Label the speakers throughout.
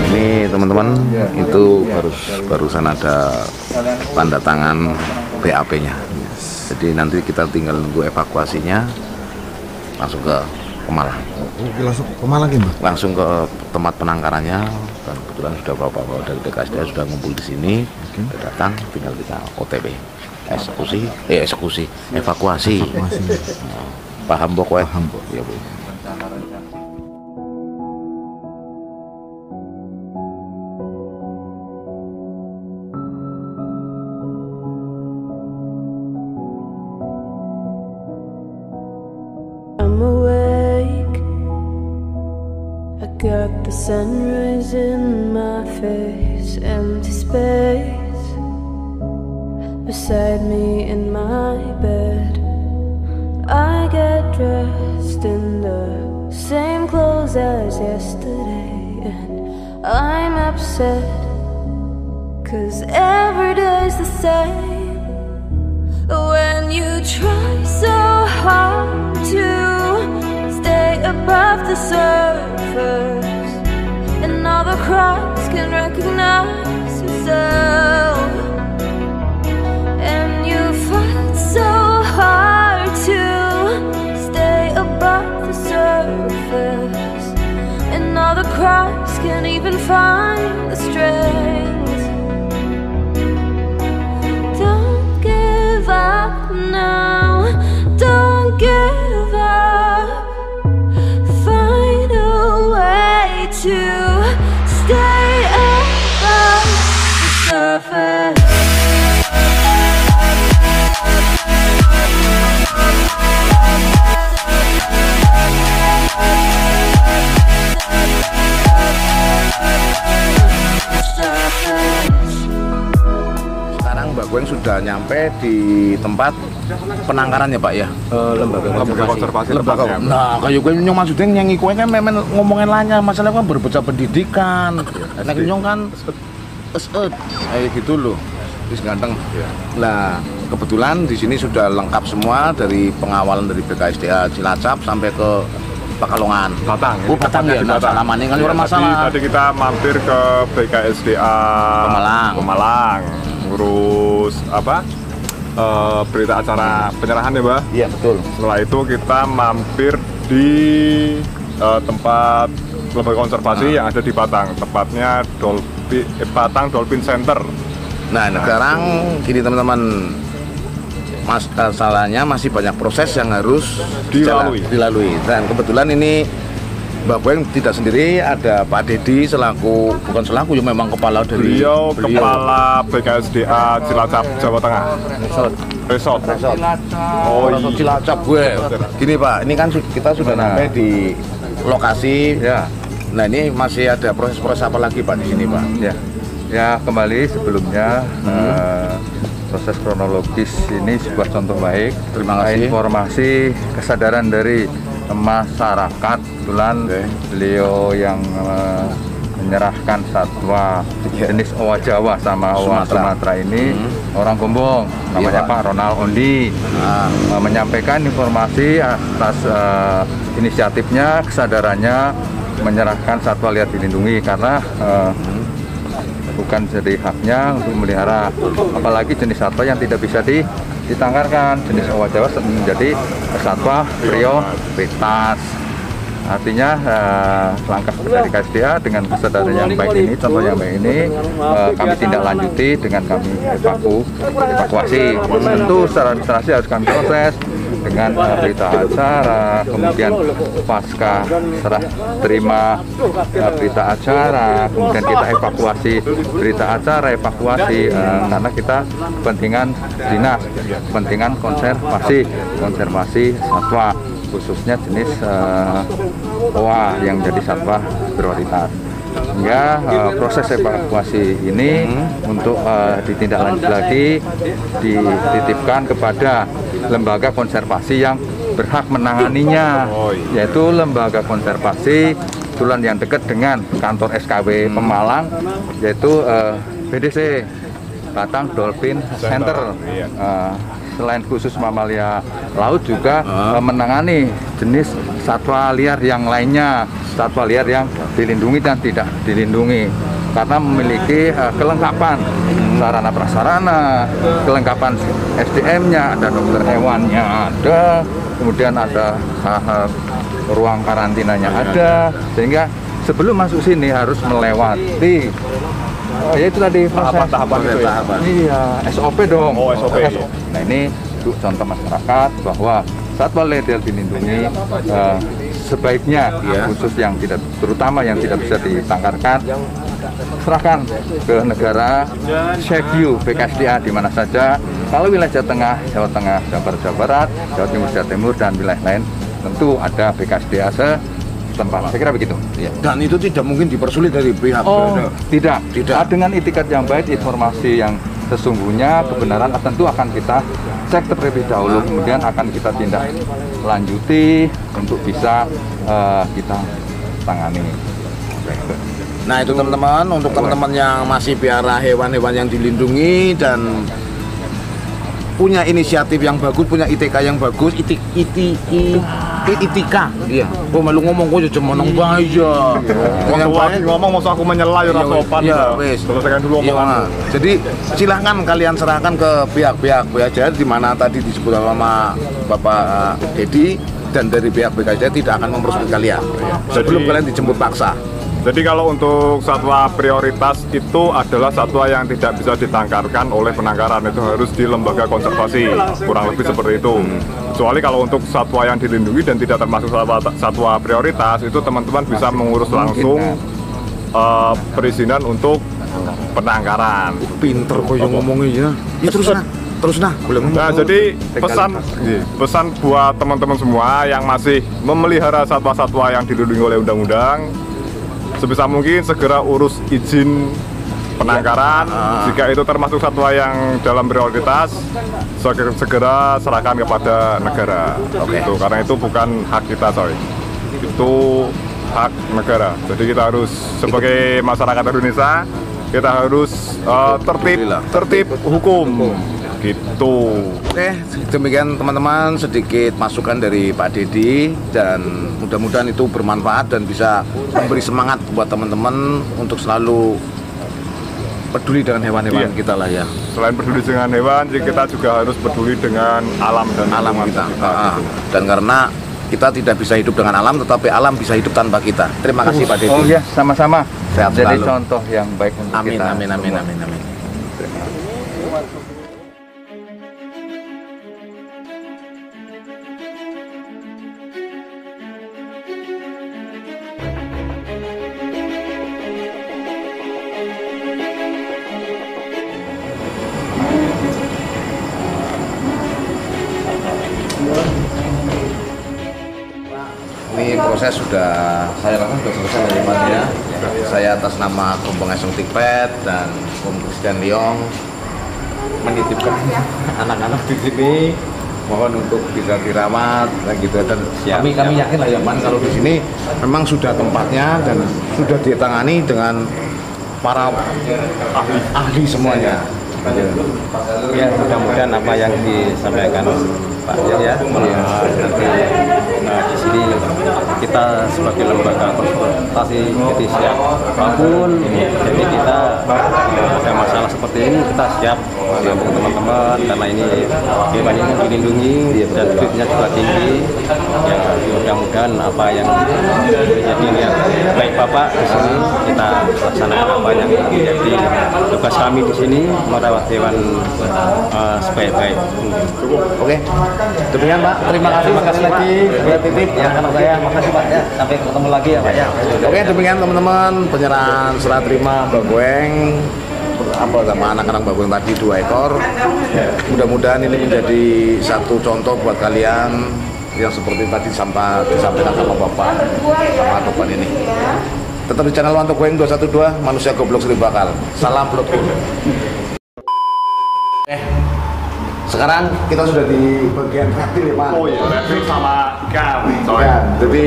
Speaker 1: ini teman-teman, itu barusan ada tanda tangan BAP-nya. Jadi nanti kita tinggal nunggu evakuasinya langsung ke Pemalang.
Speaker 2: Langsung ke Pemalang ya, Mbak?
Speaker 1: Langsung ke tempat penangkarannya. Dan kebetulan sudah bapak-bapak dari BKSDA sudah ngumpul di sini. Sudah datang, tinggal kita OTW. Evakuasi. Paham pokoknya?
Speaker 2: Paham, Pak.
Speaker 1: Ya, Bu.
Speaker 3: I'm awake, I got the sunrise in my face, empty space beside me in my bed. I get dressed in the same clothes as yesterday, and I'm upset, 'cause every day's the same. When you try so hard to stay above the surface, and all the cracks can recognize yourself, and you fight so hard to stay above the surface, and all the cracks can't even find the strength. Don't give up now, don't give up. Find a way to stay above the surface.
Speaker 1: Sekarang Mbak Gweng sudah nyampe di tempat penangkarannya Pak ya?
Speaker 2: Lembaga konservasi.
Speaker 1: Nah, kayak gue nyong maksudnya nyanyi kue kan memang ngomongin lainnya, masalah kan berbeda pendidikan. Nah, nyong kan kayak gitu loh. Terus ganteng. Nah, kebetulan di sini sudah lengkap semua dari pengawalan dari BKSDA Cilacap sampai ke Pekalongan.
Speaker 4: Batang.
Speaker 1: Oh, Batang ya. Nah, selama ini kan masalah.
Speaker 4: Tadi kita mampir ke BKSDA Pemalang. Ngurus apa? Berita acara penyerahan ya, Mbak?
Speaker 1: Iya, betul.
Speaker 4: Setelah itu kita mampir di tempat lembaga konservasi yang ada di Batang. Tepatnya Batang Dolphin Center.
Speaker 1: Nah, sekarang gini teman-teman, masalahnya masih banyak proses yang harus dilalui. Dan kebetulan ini Mbak Gweng tidak sendiri, ada Pak Dedi bukan selaku, ya memang kepala dari
Speaker 4: beliau. Kepala BKSDA Cilacap, Jawa Tengah. Resort.
Speaker 1: Oh, iya. Cilacap gue. Gini Pak, ini kan kita sudah sampai di lokasi.
Speaker 2: Ya.
Speaker 1: Nah, ini masih ada proses-proses apa lagi Pak di sini Pak?
Speaker 2: Ya, kembali sebelumnya proses kronologis ini sebuah contoh baik.
Speaker 1: Terima kasih.
Speaker 2: Informasi kesadaran dari masyarakat, kebetulan beliau yang menyerahkan satwa jenis owa Jawa sama owa Sumatera ini orang Gombong, namanya Pak Ronald Ondi, menyampaikan informasi atas inisiatifnya, kesadarannya menyerahkan satwa liar dilindungi karena bukan jadi haknya untuk melihara, apalagi jenis satwa yang tidak bisa ditangkarkan. Jenis owa Jawa menjadi satwa prioritas. Artinya langkah dari KSDA dengan kesadaran yang baik ini, contoh yang baik ini, kami tindak lanjuti dengan kami evakuasi. Tentu secara administrasi harus kami proses dengan berita acara, kemudian pasca serah terima berita acara, kemudian kita evakuasi berita acara, karena kita kepentingan dinas, kepentingan konservasi satwa, khususnya jenis owa yang jadi satwa prioritas. Hingga proses evakuasi ini untuk ditindaklanjuti lagi, dititipkan kepada lembaga konservasi yang berhak menanganinya, yaitu lembaga konservasi kebetulan yang dekat dengan kantor SKW Pemalang, yaitu BDC Batang Dolphin Center. selain khusus mamalia laut juga menangani jenis satwa liar yang lainnya, satwa liar yang dilindungi dan tidak dilindungi, karena memiliki kelengkapan sarana prasarana, kelengkapan SDM-nya, ada dokter hewannya ada, kemudian ada ruang karantinanya ada, sehingga sebelum masuk sini harus melewati ya itu tadi
Speaker 4: tahapan itu ya?
Speaker 2: Iya, SOP dong.
Speaker 4: Oh, SOP.
Speaker 2: Nah ini untuk contoh masyarakat bahwa satwa liar dilindungi sebaiknya khusus yang tidak, terutama yang tidak bisa ditangkarkan, serahkan ke negara, Shegu BKSDA di mana saja. Kalau wilayah Jawa Tengah, Jawa Tengah, Jawa Barat, Jawa Timur, Jawa Timur, dan wilayah lain tentu ada BKSDA setempat. Saya kira begitu. Ya.
Speaker 1: Dan itu tidak mungkin dipersulit dari pihak
Speaker 2: tidak.
Speaker 1: Tidak.
Speaker 2: Dengan itikat yang baik, informasi yang sesungguhnya, kebenaran tentu akan kita cek terlebih dahulu, kemudian akan kita tindak lanjuti untuk bisa kita tangani.
Speaker 1: Nah itu teman-teman, untuk teman-teman yang masih piara hewan-hewan yang dilindungi dan punya inisiatif yang bagus, punya ITK yang bagus, ITK, iya. Oh malu ngomong kok cuma nong bahaya.
Speaker 4: Yang baik ngomong mau aku menyela ya sopan.
Speaker 1: Iya, wes.
Speaker 4: Selesaikan dulu omongan.
Speaker 1: Jadi silahkan kalian serahkan ke pihak-pihak BKSDA di mana tadi disebut sama Bapak Dedi, dan dari pihak BKSDA tidak akan mempersulit kalian sebelum kalian dijemput paksa.
Speaker 4: Jadi kalau untuk satwa prioritas itu adalah satwa yang tidak bisa ditangkarkan oleh penangkaran, itu harus di lembaga konservasi, kurang lebih seperti itu. Kecuali kalau untuk satwa yang dilindungi dan tidak termasuk satwa prioritas, itu teman-teman bisa mengurus langsung perizinan untuk penangkaran.
Speaker 1: Pinter kok yang ngomongnya. Ya terus nah, boleh ngomong.
Speaker 4: Nah, jadi pesan buat teman-teman semua yang masih memelihara satwa-satwa yang dilindungi oleh undang-undang, sebisa mungkin segera urus izin penangkaran. Jika itu termasuk satwa yang dalam prioritas, segera serahkan kepada negara. Gitu. Karena itu bukan hak kita, coy. Itu hak negara. Jadi kita harus sebagai masyarakat Indonesia, kita harus tertib hukum. Gitu.
Speaker 1: Oke, demikian teman-teman sedikit masukan dari Pak Dedi, dan mudah-mudahan itu bermanfaat dan bisa memberi semangat buat teman-teman untuk selalu peduli dengan hewan-hewan kita lah ya.
Speaker 4: Selain peduli dengan hewan, kita juga harus peduli dengan alam dan
Speaker 1: alam kita. Dan karena kita tidak bisa hidup dengan alam, tetapi alam bisa hidup tanpa kita. Terima kasih Pak Dedi.
Speaker 2: Oh ya, sama-sama.
Speaker 1: Sehat
Speaker 2: Jadi
Speaker 1: selalu.
Speaker 2: contoh yang baik untuk
Speaker 1: Amin,
Speaker 2: kita.
Speaker 1: amin. Ini proses sudah saya lakukan, sudah selesai menerimanya. Saya atas nama Kompong Esong Tikpet dan Om Christian Leong menitipkan anak-anak di sini, mohon untuk bisa dirawat dan gitu. Dan kami yakin lah ya Man, kalau di sini memang sudah tempatnya dan sudah ditangani dengan para ahli semuanya.
Speaker 5: Ya, mudah-mudahan apa yang disampaikan Pak Yahya nanti di sini kita sebagai lembaga konsultasi jadi siap apapun. Jadi kita ada masalah seperti ini kita siap untuk teman-teman, karena ini hewan ini dilindungi dan duitnya juga tinggi. Ya, mudah-mudahan apa yang menjadi niat baik Bapak di sini kita laksanakan apa yang menjadi tugas kami di sini, merawat hewan sebaik-baik mungkin.
Speaker 1: Oke, demikian Pak. Terima kasih lagi buat titip ya anak saya. Makasih Pak ya. Sampai ketemu lagi ya Pak ya. Oke, demikian teman-teman penyerahan serah terima Bagoeng sama anak-anak Bagoeng tadi 2 ekor. Mudah-mudahan ini menjadi satu contoh buat kalian yang seperti tadi disampaikan sama Bapak sama Topan ini. Tetap di channel Wanto Goeng 212, manusia goblok seribu akal. Salam Bloodhound. Sekarang kita sudah di bagian reptil ya Pak.
Speaker 4: Oh iya, reptil sama ikan.
Speaker 1: Jadi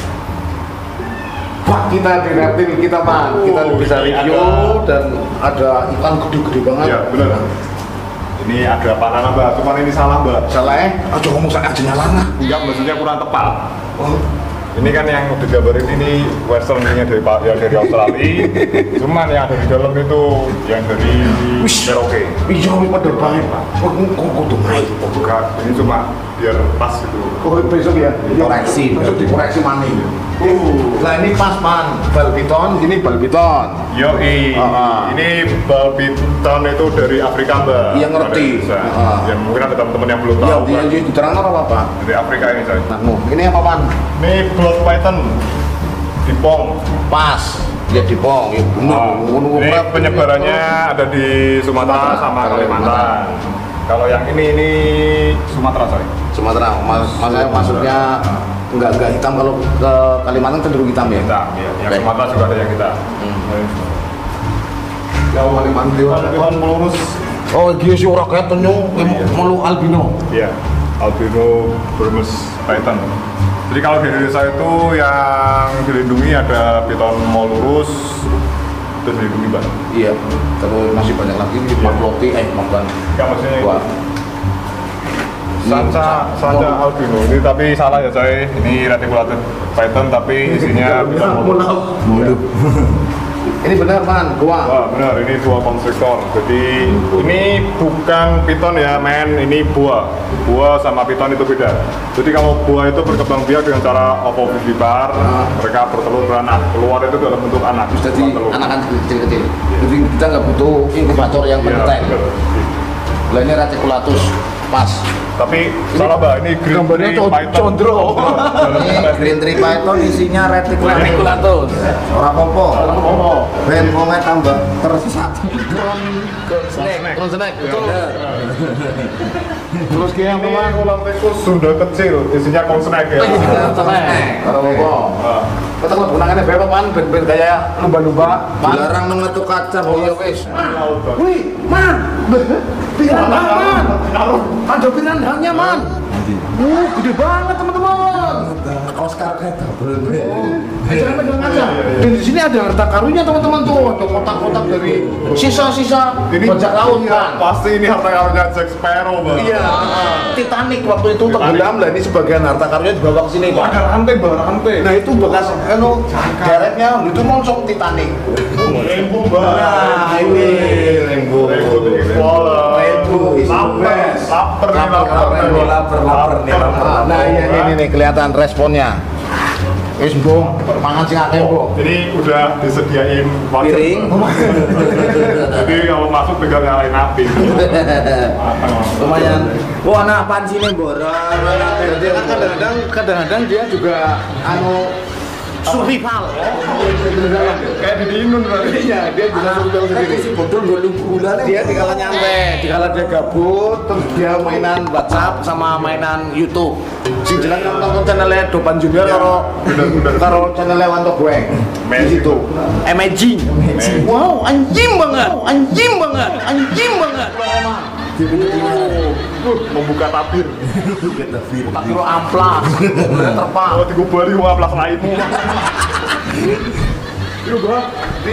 Speaker 1: Pak, kita di reptil kita Pak, kita bisa review dan ada ikan gede-gede banget.
Speaker 4: Iya, benar. Ini ada panana mbak, cuman ini salah mbak.
Speaker 1: Salah aja ngomong saya aja nyalana.
Speaker 4: Enggak, maksudnya kurang tepat.
Speaker 1: Oh.
Speaker 4: Ini kan yang digambarin ini westernnya dari Australia, cuman yang ada di dalam itu yang dari Cherokee.
Speaker 1: Iya, pada banget Pak. Kok kudu naik.
Speaker 4: Bukan, ini cuma biar pas gitu.
Speaker 1: Oh, besok ya.
Speaker 2: Koreksi.
Speaker 1: Besok dikoreksi maning. Lah ini pas man, bal piton, gini bal piton.
Speaker 4: Yoi, ini bal piton itu dari Afrika mbak.
Speaker 1: Iya ngerti.
Speaker 4: Ya mungkin ada teman-teman yang belum tahu.
Speaker 1: Iya, iya, diterang apa Pak?
Speaker 4: Dari Afrika ini saya.
Speaker 1: Ini apa Pan?
Speaker 4: Ini blood python, dipong.
Speaker 1: Pas. Ya dipong, ya
Speaker 4: Ini penyebarannya ada di Sumatera sama Kalimantan. Kalau yang ini Sumatera sorry.
Speaker 1: Sumatera, maksudnya enggak hitam, kalau ke Kalimantan cenderung hitam ya?
Speaker 4: Hitam, ya. Yang Sumatera juga ada yang hitam.
Speaker 1: Yang Kalimantan
Speaker 4: Pohon melurus.
Speaker 1: Oh, dia sih orang kayak tenyung, malu albino.
Speaker 4: Iya, albino Burmese python. Jadi kalau di Indonesia itu yang dilindungi ada piton mau lurus itu dilindungi mbak.
Speaker 1: Iya, terus masih banyak lagi di Makloti, Makan.
Speaker 4: Enggak maksudnya
Speaker 1: Wah.
Speaker 4: Sanca albino ini tapi salah ya saya. Ini reticulated python tapi isinya piton mau lurus.
Speaker 1: Ini benar Man, gua.
Speaker 4: Wah benar, ini boa constrictor. Jadi ini bukan piton ya men, ini boa. Boa sama piton itu beda. Jadi kalau boa itu berkembang biak dengan cara ovovivipar, mereka bertelur beranak. Keluar itu dalam bentuk anak.
Speaker 1: Jadi anak-anak kecil-kecil. Jadi kita nggak butuh inkubator yang penelitian. Lah ini reticulatus pas.
Speaker 4: Tapi salah mbak, ini green tree python.
Speaker 2: Ini green tree python isinya reticulatus. Ora apa-apa. Ben ngomong tambah tersesat.
Speaker 1: Snack, betul. Terus kayak apa Man?
Speaker 4: Kolam tikus Sunda kecil, isinya konsnek ya.
Speaker 1: Ora apa-apa. Kita kalau gunangannya bebas Man, ben kayak lumba-lumba.
Speaker 2: Dilarang mengetuk kaca.
Speaker 1: Iya wis. Wih, Man. Piranha Man. Ada piranhanya Man. Gede banget teman-teman.
Speaker 2: Oscar kayak double.
Speaker 1: Jangan pegang aja. Dan di sini ada harta karunnya teman-teman tuh. Ada kotak-kotak dari sisa-sisa bajak laut kan.
Speaker 4: Pasti ini harta karunnya Jack Sparrow mbak.
Speaker 1: Iya. Titanic waktu itu tenggelam lah, ini sebagian harta karunnya dibawa ke sini Pak.
Speaker 4: Ada rantai mbak, rantai.
Speaker 1: Nah itu bekas deretnya itu monsok Titanic.
Speaker 4: Rainbow mbak.
Speaker 1: Nah ini rainbow.
Speaker 2: Lapar nih.
Speaker 1: Nah ini nih kelihatan responnya. Wis mbok, mangan sing akeh mbok.
Speaker 4: Ini udah disediain wajan,
Speaker 1: Piring.
Speaker 4: Mbak. Jadi kalau masuk tinggal nyalain api.
Speaker 1: Lumayan.
Speaker 2: Wah, anak apaan sih nih, Bor?
Speaker 1: Dia kan kadang-kadang dia juga survival.
Speaker 4: Kayak di Inun berarti.
Speaker 1: Iya, dia juga survival sendiri.
Speaker 2: Si Bodol gula
Speaker 1: Dia dikala nyantai, dikala dia gabut, terus dia mainan WhatsApp sama mainan YouTube. Sing jelas nonton channelnya Dopan Junior karo channelnya Wanto Goeng. Di situ. Amazing. Wow, anjing banget.
Speaker 4: Membuka tabir.
Speaker 1: Tak kira amplas. Terpal.
Speaker 4: Kalau digubari wah amplas lainmu. Itu Bang.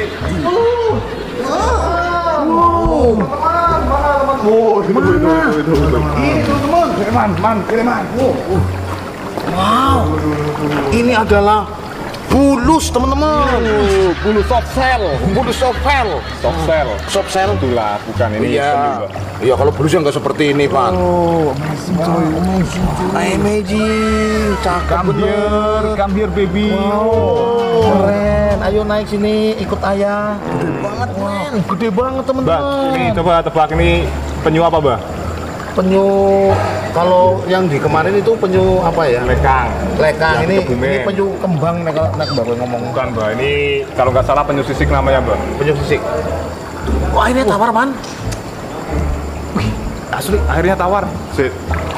Speaker 4: Kiriman.
Speaker 1: Wow. Ini adalah bulus teman-teman. Bulus soft shell.
Speaker 4: Itulah bukan ini.
Speaker 1: Iya. Iya kalau bulus yang nggak seperti ini Pak. Oh, amazing. Cakep bener.
Speaker 4: Come here baby.
Speaker 1: Keren. Ayo naik sini ikut ayah. Gede banget men. Gede banget
Speaker 4: Bang,
Speaker 1: teman-teman.
Speaker 4: ini coba tebak ini penyu apa, Bang?
Speaker 1: Penyu kalau yang di kemarin itu penyu apa ya?
Speaker 4: Lekang.
Speaker 1: Lekang.
Speaker 4: Yang
Speaker 1: Ini
Speaker 4: kebumen.
Speaker 1: penyu kembang nek baru ngomong.
Speaker 4: Bukan, Bang. Ini kalau nggak salah penyu sisik namanya, Bang.
Speaker 1: Penyu sisik. Wah ini tawar man.
Speaker 4: Asli, akhirnya tawar. Sit.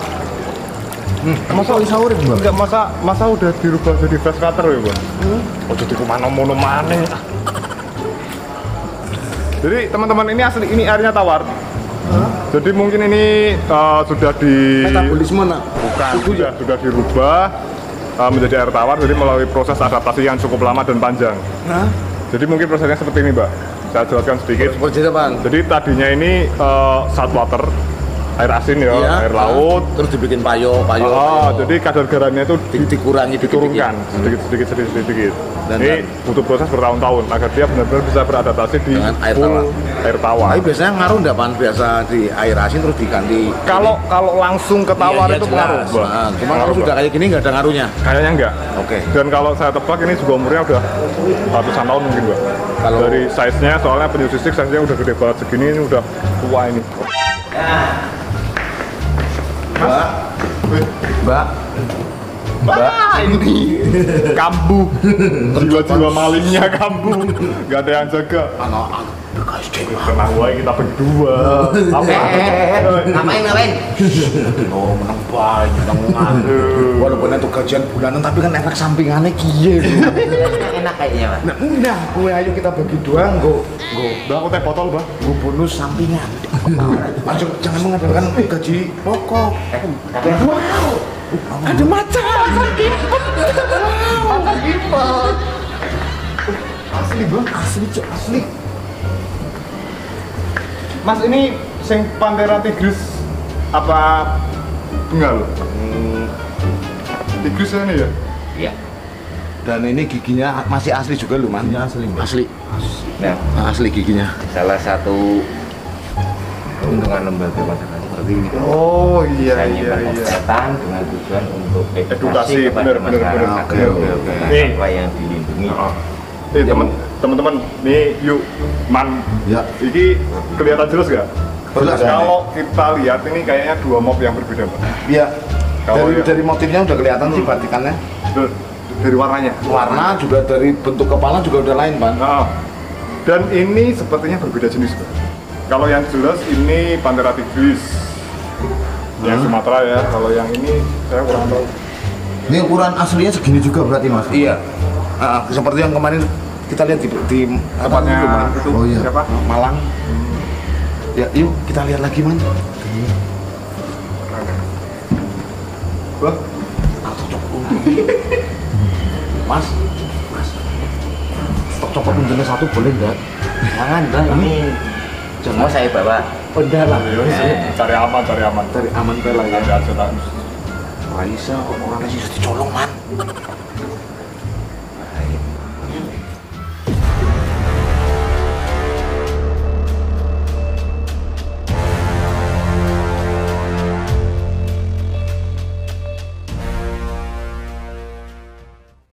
Speaker 1: Masa sahur Bang?
Speaker 4: Enggak, masa udah dirubah jadi fresh cutter ya, Bang? Oh, jadi kumano-mono maneh. Jadi teman-teman ini asli ini airnya tawar. Jadi mungkin ini sudah di
Speaker 1: Metabolisme nak.
Speaker 4: bukan sudah dirubah menjadi air tawar, jadi melalui proses adaptasi yang cukup lama dan panjang. Jadi mungkin prosesnya seperti ini, Mbak. Saya jelaskan sedikit.
Speaker 1: Seperti apa?
Speaker 4: Jadi tadinya ini saltwater, air asin ya,
Speaker 1: Iya,
Speaker 4: air laut.
Speaker 1: terus dibikin payo.
Speaker 4: Jadi kadar garamnya itu
Speaker 1: dikurangi
Speaker 4: diturunkan sedikit.
Speaker 1: Dan
Speaker 4: butuh proses bertahun-tahun agar dia benar-benar bisa beradaptasi di
Speaker 1: dengan air
Speaker 4: full
Speaker 1: tawar.
Speaker 4: air tawar.
Speaker 1: Tapi biasanya ngaruh enggak Pan? Biasa di air asin terus diganti.
Speaker 4: Kalau langsung ke tawar
Speaker 1: Iya,
Speaker 4: itu
Speaker 1: jelas.
Speaker 4: ngaruh, Bang.
Speaker 1: Nah, cuma
Speaker 4: Ngaruh,
Speaker 1: kalau sudah
Speaker 4: Bang.
Speaker 1: kayak gini nggak ada ngaruhnya.
Speaker 4: Kayaknya enggak.
Speaker 1: Oke.
Speaker 4: Dan kalau saya tebak ini juga umurnya udah ratusan tahun mungkin, Bang.
Speaker 1: Kalau-
Speaker 4: Dari size-nya, soalnya penyu sisik size-nya udah gede banget segini, ini udah tua ini.
Speaker 1: Mbak, ini
Speaker 4: Kambuh. Jiwa-jiwa malingnya kambuh. Gak ada yang jaga.
Speaker 1: anak bekas dewa.
Speaker 4: Tenang wae kita berdua. Apa?
Speaker 6: Ngapain?
Speaker 1: Oh, menang banyak, menang. Walaupun itu gajian bulanan, tapi kan efek sampingannya kiye.
Speaker 6: Enak kayaknya, Pak.
Speaker 1: Nah, udah, gue ayo kita bagi dua,
Speaker 4: Udah aku teh botol, Bang.
Speaker 1: gue bonus sampingan. Langsung jangan mengandalkan gaji pokok. Wow, ada macan, macan gimpet. Asli Bang, asli cok, asli.
Speaker 4: Mas, ini sing Panthera tigris apa tunggal? Tigris ini ya?
Speaker 6: Iya.
Speaker 1: Dan ini giginya masih asli juga loh Man. Asli. Asli.
Speaker 6: Nah,
Speaker 1: Asli giginya.
Speaker 6: salah satu keuntungan lembaga masyarakat seperti ini.
Speaker 4: Oh
Speaker 6: Saya menyimpan kesehatan dengan tujuan untuk
Speaker 4: Edukasi,
Speaker 6: edukasi kepada
Speaker 4: benar,
Speaker 6: masyarakat
Speaker 4: oke.
Speaker 6: dengan
Speaker 4: Nih.
Speaker 6: satwa yang dilindungi.
Speaker 4: Teman-teman, nih yuk man.
Speaker 1: Ya.
Speaker 4: Ini kelihatan jelas gak?
Speaker 1: Jelas.
Speaker 4: Kalau kita lihat ini kayaknya dua mob yang berbeda, Pak.
Speaker 1: Iya.
Speaker 4: Kalau
Speaker 1: Dari,
Speaker 4: ya-
Speaker 1: dari motifnya udah kelihatan sih batikannya.
Speaker 4: Dari warnanya.
Speaker 1: Warna juga dari bentuk kepala juga udah lain Bang.
Speaker 4: Nah, dan ini sepertinya berbeda jenis, Pak. Kalau yang jelas ini Panthera tigris. Yang Sumatera ya. Kalau yang ini saya kurang tahu.
Speaker 7: Ini ukuran aslinya segini juga berarti Mas?
Speaker 1: Iya. Seperti yang kemarin kita lihat di
Speaker 4: Tempatnya
Speaker 1: itu, Man.
Speaker 4: itu
Speaker 7: Oh, iya.
Speaker 4: siapa?
Speaker 1: Malang. Ya, yuk kita lihat lagi Man.
Speaker 4: Wah,
Speaker 1: Mas, stok copot unjungnya satu boleh enggak?
Speaker 6: Jangan, Bang, ini mau saya bawa.
Speaker 1: Udah lah.
Speaker 4: cari aman, cari aman.
Speaker 1: Dari aman bela ya.
Speaker 4: Ada aja, tak.
Speaker 1: Raisa, orang-orang sih dicolong Man.